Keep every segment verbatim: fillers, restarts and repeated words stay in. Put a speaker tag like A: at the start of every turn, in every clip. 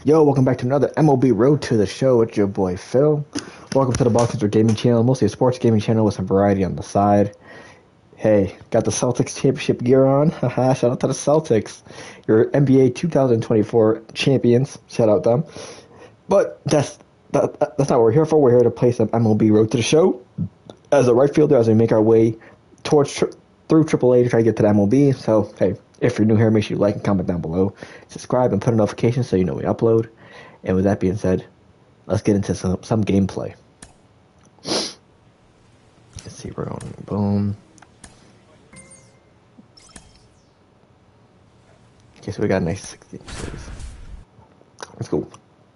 A: Yo, welcome back to another M L B Road to the Show. It's your boy Phil. Welcome to the Box Hunter Gaming channel, mostly a sports gaming channel with some variety on the side. Hey, got the Celtics championship gear on. Haha, shout out to the Celtics. Your N B A twenty twenty-four champions. Shout out them. But that's that, that's not what we're here for. We're here to play some M L B Road to the Show as a right fielder as we make our way towards tri- through triple A to try to get to the M L B. So, hey, if you're new here, make sure you like and comment down below. Subscribe and put a notification so you know we upload. And with that being said, let's get into some, some gameplay. Let's see, we're going boom. Okay, so we got a nice sixteen series. Let's go.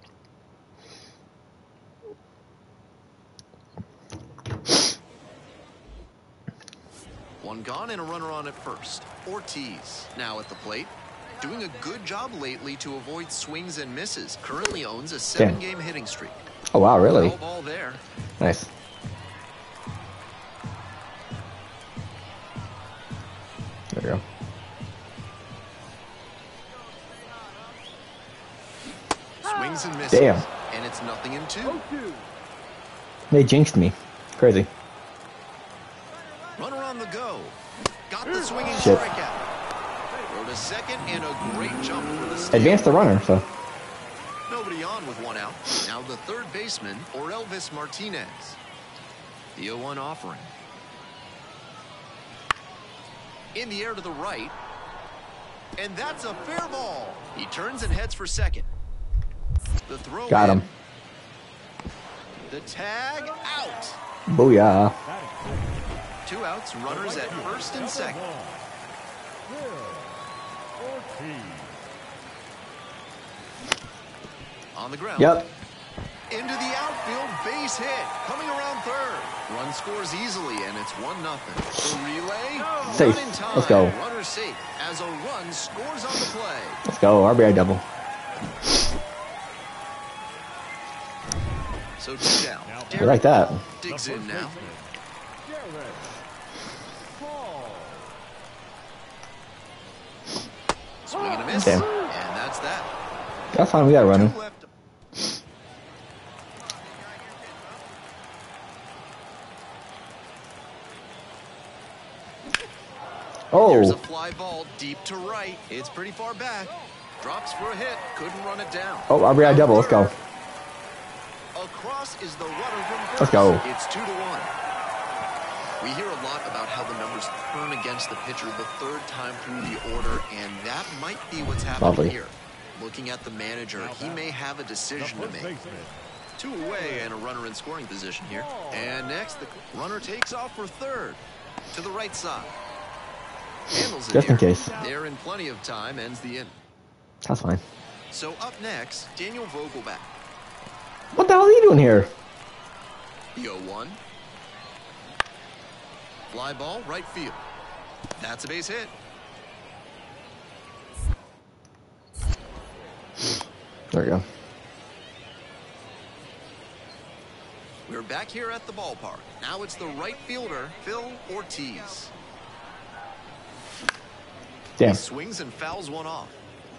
B: One gone and a runner on at first. Ortiz now at the plate. Doing a good job lately to avoid swings and misses. Currently owns a seven-game hitting streak.
A: Oh, wow, really?
B: No ball there.
A: Nice. There we go.
B: Swings and misses.
A: Damn.
B: And it's nothing in two.
A: They jinxed me. Crazy.
B: Runner on the go. Got the swinging
A: Shit.
B: strikeout. Rode a second and a great jump for the steal.
A: Advance the runner, so.
B: Nobody on with one out. Now the third baseman, Orelvis Martinez. The oh one offering. In the air to the right. And that's a fair ball. He turns and heads for second. The throw
A: Got
B: in.
A: him.
B: The tag out.
A: Booyah.
B: Two outs, runners at first and second. On the ground.
A: Yep.
B: Into the outfield, base hit. Coming around third. Run scores easily, and it's one nothing. The relay.
A: Safe.
B: Run in time.
A: Let's go.
B: Runner safe as a run scores on the play.
A: Let's go. R B I double.
B: So two down.
A: We like that.
B: Digs in now. Swing and a miss.
A: Damn.
B: And that's that.
A: That's fine. We got a runner.
B: Two left. There's a
A: Oh.
B: fly ball deep to right. It's pretty far back. Drops for a hit. Couldn't run it down.
A: Oh, R B I double. Let's go.
B: Across is the runner from first.
A: Let's go.
B: It's two to one. We hear a lot about how the numbers turn against the pitcher the third time through the order, and that might be what's happening
A: Lovely.
B: here. Looking at the manager, he may have a decision to make. Two away and a runner in scoring position here. And next, the runner takes off for third to the right side. Handles it
A: Just in
B: here.
A: case.
B: They're in plenty of time, ends the inning.
A: That's fine.
B: So up next, Daniel Vogelback.
A: What the hell are you doing here?
B: The oh one. Fly ball, right field. That's a base hit.
A: There we go.
B: We're back here at the ballpark. Now it's the right fielder, Phil Ortiz.
A: Damn.
B: He swings and fouls one off.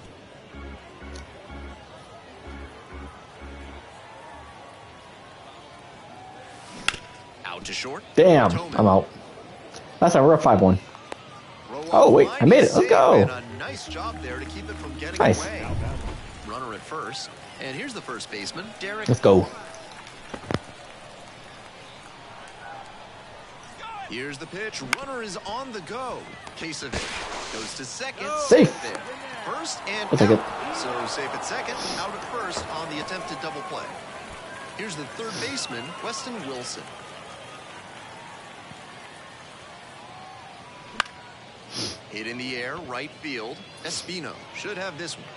B: Out to short.
A: Damn.
B: Tillman.
A: I'm out. That's a rough five one.
B: Roll
A: Oh,
B: off
A: wait,
B: line,
A: I made it.
B: he's
A: Let's
B: safe,
A: go.
B: and a nice job there to keep it from getting
A: Nice.
B: away. Runner at first. And here's the first baseman, Derek.
A: Let's go.
B: Here's the pitch. Runner is on the go. Case of it. Goes to second.
A: Safe.
B: There. First and
A: I'll take
B: out.
A: it.
B: So safe at second. Out at first on the attempted double play. Here's the third baseman, Weston Wilson. Hit in the air, right field. Espino should have this one.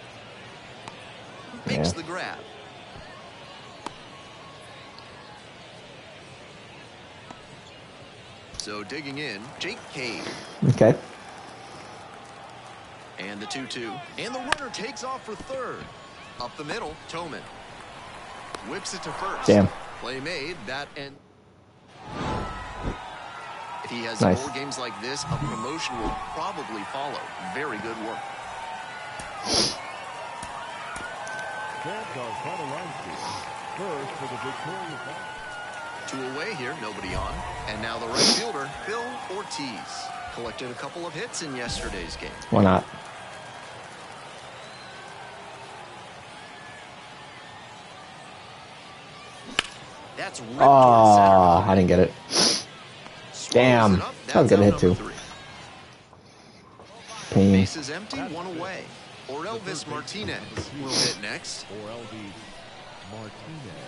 B: Makes
A: Yeah.
B: the grab. So digging in, Jake Cave.
A: Okay.
B: And the two two. And the runner takes off for third. Up the middle, Tillman. Whips it to first.
A: Damn.
B: Play made, that end. If he has
A: Nice.
B: more games like this, a promotion will probably follow. Very good work. Two away here, nobody on. And now the right fielder, Phil Ortiz. Collected a couple of hits in yesterday's game.
A: Why not?
B: That's ripped
A: Oh, I didn't get it. Damn. That was gonna hit too. Pain.
B: Base is empty, one away. Orelvis Martinez will hit next.
C: Orelvis Martinez.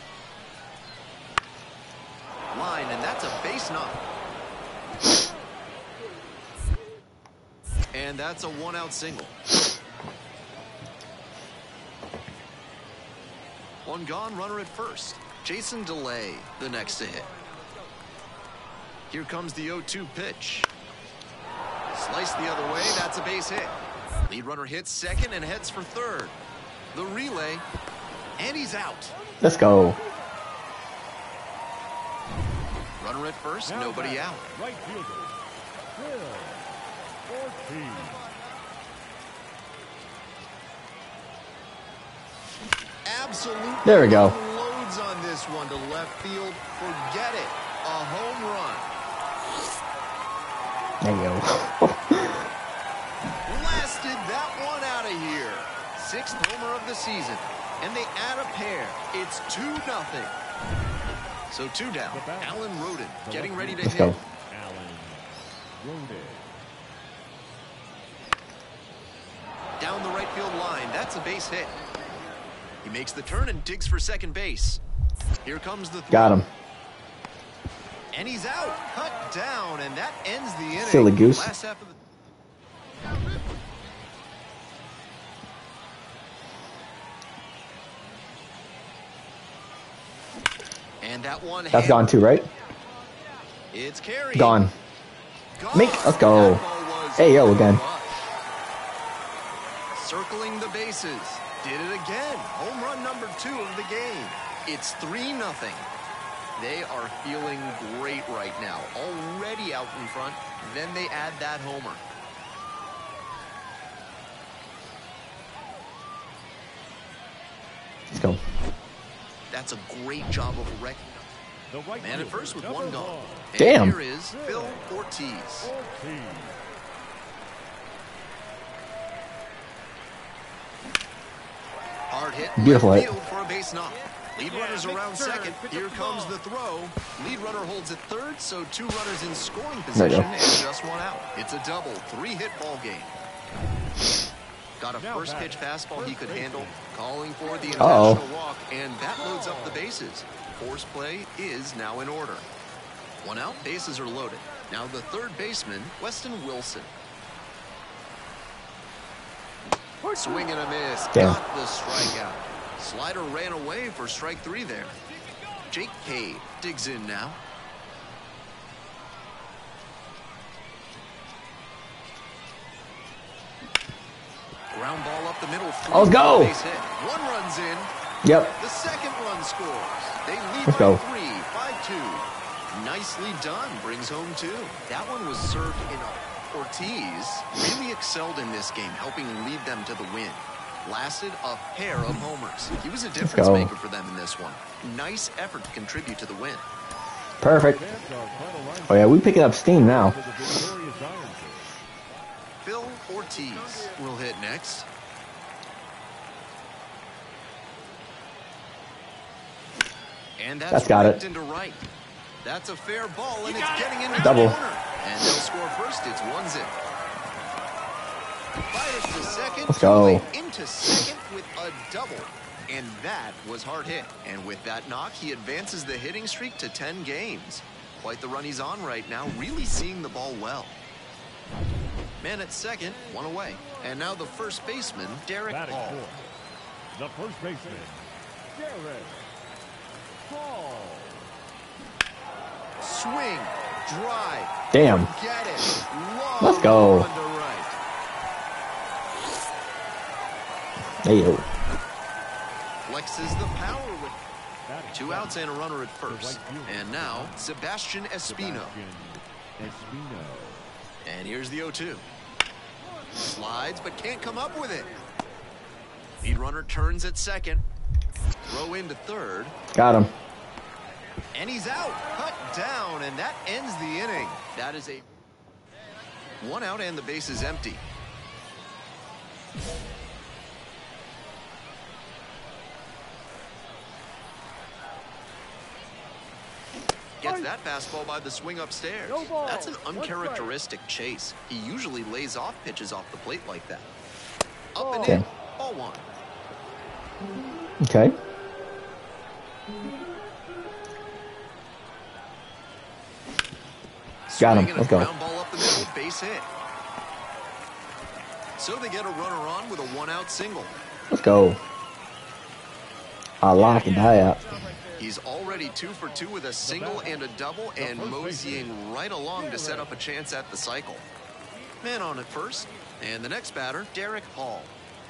B: Line, and that's a base knock. And that's a one-out single. One gone, runner at first. Jason DeLay, the next to hit. Here comes the oh two pitch. Sliced the other way, that's a base hit. Lead runner hits second and heads for third. The relay, and he's out.
A: Let's go.
B: Runner at first, now nobody back. Out.
C: Right fielder, Phil Ortiz.
B: Absolutely.
A: There we go.
B: Loads on this one to left field. Forget it. A home run.
A: There you go.
B: Blasted that one out of here. Sixth homer of the season. And they add a pair. It's two nothing. So two down. Alan Rodin getting ready to
A: Let's
B: hit.
A: Go.
C: Alan Rodin.
B: Down the right field line. That's a base hit. He makes the turn and digs for second base. Here comes the throw.
A: Got him.
B: And he's out. Cut down. And that ends the inning.
A: Silly goose.
B: Last half of the... And that one
A: That's gone too, right?
B: It's carried.
A: Gone.
B: Gone.
A: Make. Let's go. Hey, yo, again.
B: Circling the bases. Did it again. Home run number two of the game. It's three nothing. They are feeling great right now. Already out in front. Then they add that homer.
A: Let's go.
B: That's a great job of recognizing.
C: Right
B: Man at first with one gone.
A: Damn.
B: And here is Phil Ortiz.
C: Ortiz.
B: Hard hit.
A: Beautiful
B: left
A: hit.
B: field for a base knock. Lead runners around second. Here comes the throw. Lead runner holds at third, so two runners in scoring position and just one out. It's a double, three-hit ball game. Got a first pitch fastball he could handle, calling for the intentional walk, and that loads up the bases. Force play is now in order. One out, bases are loaded. Now the third baseman, Weston Wilson. Swing and a miss.
A: Damn.
B: Got the strikeout. Slider ran away for strike three there. Jake Cade digs in now. Ground ball up the middle.
A: Let's go.
B: Base hit. One runs in.
A: Yep.
B: The second run scores. They lead
A: Let's
B: by
A: go.
B: three, five two. Nicely done. Brings home two. That one was served in a Ortiz really excelled in this game, helping lead them to the win. Lasted a pair of homers. He was a difference
A: go.
B: maker for them in this one. Nice effort to contribute to the win.
A: Perfect. Oh, yeah, we picking up steam now.
B: Phil Ortiz will hit next. And that's,
A: That's got it.
B: into right. That's a fair ball, and it's getting into
A: Double.
B: the corner. And they'll score first. It's one zip. Fires to second.
A: Let's go.
B: Into second with a double. And that was hard hit. And with that knock, he advances the hitting streak to ten games. Quite the run he's on right now, really seeing the ball well. Man at second, one away. And now the first baseman, Derek Hall.
C: The first baseman, Derek Hall.
B: Swing, drive.
A: Damn.
B: Get it. Long
A: Let's go.
B: run to right.
A: Hey, yo.
B: Flexes the power with two outs and a runner at first. And now, Sebastian Espino.
C: Espino.
B: And here's the oh two. Slides, but can't come up with it. Lead runner turns at second. Throw into third.
A: Got him.
B: And he's out. Cut down, and that ends the inning. That is a one out, and the base is empty. Gets that fastball by the swing upstairs. That's an uncharacteristic chase. He usually lays off pitches off the plate like that. Up and in. Ball one.
A: Okay. Got him. Let's go.
B: Ground ball up the middle, base hit. So they get a runner on with a one-out single.
A: Let's go. I like it, die out.
B: He's already two for two with a single and a double, and moseying right along to set up a chance at the cycle. Man on at first, and the next batter, Derek Hall.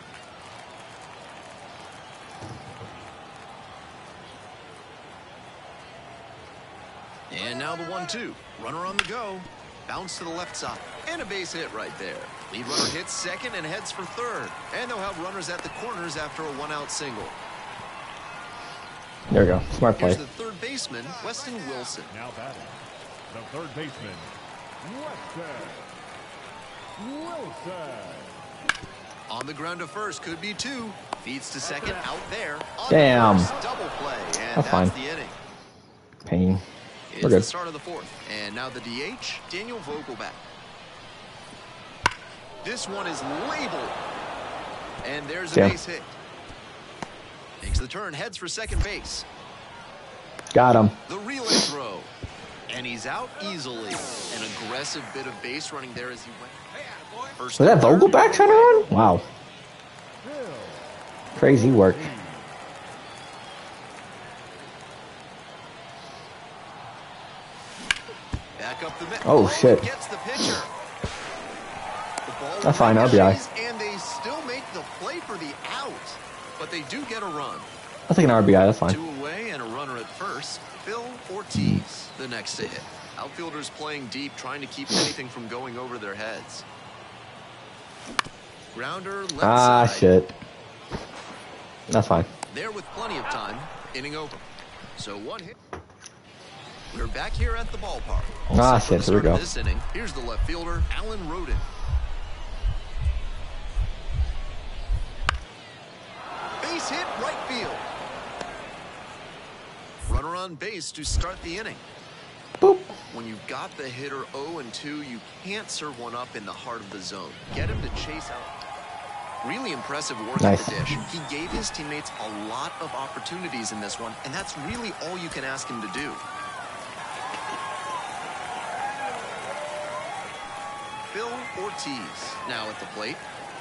B: And now the one two. Runner on the go. Bounce to the left side. And a base hit right there. Lead runner hits second and heads for third. And they'll have runners at the corners after a one-out single.
A: There we go. Smart play.
B: Here's the third baseman, Weston Wilson.
C: Now batting, the third baseman, Weston Wilson.
B: On the ground to first, could be two. Feeds to second, out there. On
A: Damn.
B: the first, double play, and
A: That's
B: that's
A: fine.
B: the inning.
A: Pain.
B: It's
A: We're good.
B: the start of the fourth. And now the D H, Daniel Vogelbach. This one is labeled. And there's a
A: Damn.
B: base hit. Makes the turn, heads for second base.
A: Got him.
B: The relay throw. And he's out easily. An aggressive bit of base running there as he went. First
A: Was that
B: to third.
A: Vogelbach trying to run? Wow. Crazy work.
B: Back up the middle.
A: Oh, shit.
B: Gets the pitcher. The ball
A: That's fine, R B I.
B: ricochets, and they still make the play for the out. But they do get a run.
A: I'll take an R B I. That's fine.
B: Two away and a runner at first. Phil Ortiz, the next to hit. Outfielders playing deep, trying to keep anything from going over their heads. Grounder left
A: Ah,
B: side.
A: shit. That's fine.
B: There with plenty of time. Inning over. So one hit. We're back here at the ballpark. All
A: Ah,
B: set for the
A: shit, here we
B: start of
A: go.
B: This inning. Here's the left fielder, Alan Roden. Base hit, right field. Runner on base to start the inning.
A: Boop.
B: When you've got the hitter oh and two, you can't serve one up in the heart of the zone. Get him to chase out. Really impressive work
A: Nice.
B: at the dish. He gave his teammates a lot of opportunities in this one, and that's really all you can ask him to do. Phil Ortiz now at the plate.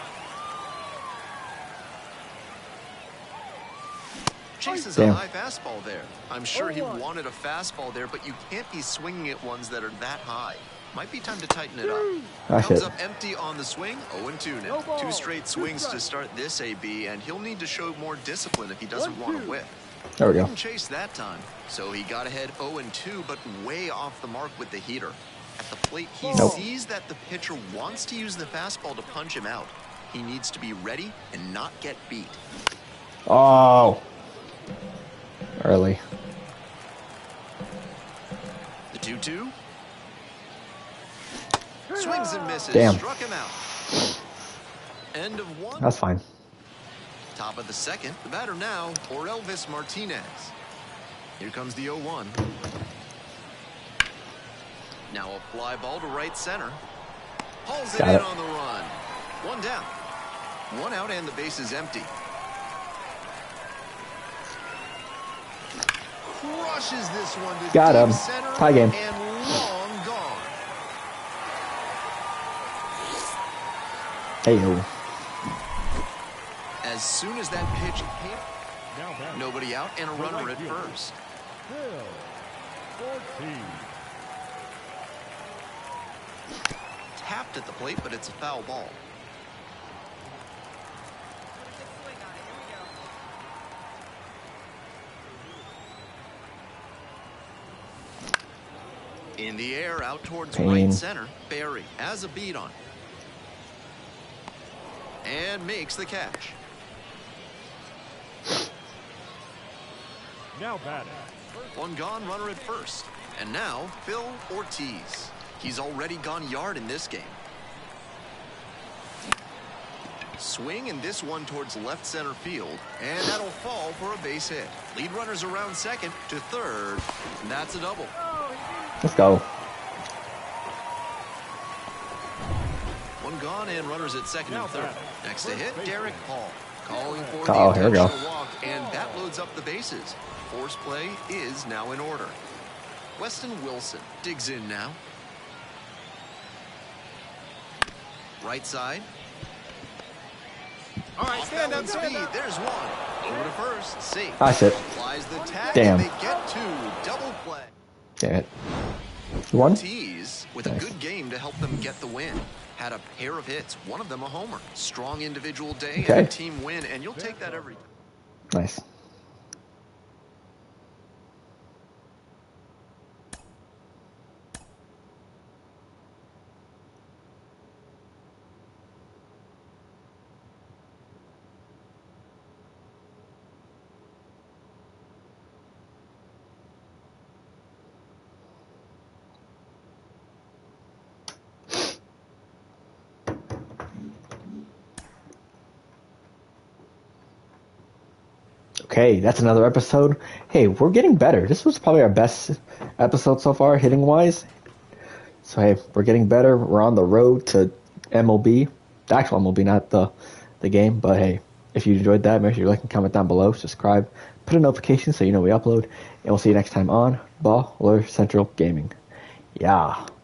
B: Chases
A: Damn.
B: a high fastball there. I'm sure he wanted a fastball there, but you can't be swinging at ones that are that high. Might be time to tighten it up.
A: Ah,
B: Comes
A: shit.
B: up empty on the swing. oh and two now. Two straight swings to start this A B, and he'll need to show more discipline if he doesn't want to whip.
A: There we go.
B: Didn't chase that time, so he got ahead oh and two, but way off the mark with the heater. At the plate, he
A: Nope.
B: sees that the pitcher wants to use the fastball to punch him out. He needs to be ready and not get beat.
A: Oh. Early.
B: The two two. Swings and misses.
A: Damn.
B: Struck him out. End of one.
A: That's fine.
B: Top of the second. The batter now, Orelvis Martinez. Here comes the oh one. Now a fly ball to right center. Hauls it
A: Got
B: in
A: it.
B: on the run. One down. One out and the base is empty. Crushes this one to
A: Got
B: deep
A: him.
B: center
A: Tie game.
B: and long gone.
A: Hey, yo.
B: As soon as that pitch hit,
C: Now batting,
B: nobody out and a
C: the
B: runner
C: right
B: at
C: fielder,
B: first.
C: Phil Ortiz.
B: Tapped at the plate, but it's a foul ball. In the air, out towards
A: Pain.
B: right center, Barry has a beat on. And makes the catch.
C: Now batting.
B: One gone, runner at first. And now, Phil Ortiz. He's already gone yard in this game. Swing and this one towards left center field, and that'll fall for a base hit. Lead runners around second to third, and that's a double.
A: Let's go.
B: One gone and runners at second and third. Next to hit, Derek Hall. Calling for
A: Oh,
B: the
A: here we go.
B: intentional walk, and that loads up the bases. Force play is now in order. Weston Wilson digs in now. Right side.
C: All right, stand up,
B: Speed.
C: stand up.
B: There's one. Over to first. Safe.
A: That's it.
B: Applies the tag.
A: Damn.
B: And they get two. Double play.
A: Damn it. You won?
B: Ortiz with a
A: Nice.
B: good game to help them get the win. Had a pair of hits, one of them a homer. Strong individual day
A: Okay.
B: and a team win, and you'll take that every time.
A: Nice. Okay, that's another episode. Hey, we're getting better. This was probably our best episode so far, hitting wise. So hey, we're getting better. We're on the road to M L B, the actual M L B, not the the game. But hey, if you enjoyed that, make sure you like and comment down below, subscribe, put a notification so you know we upload, and we'll see you next time on Baller Central Gaming. Yeah.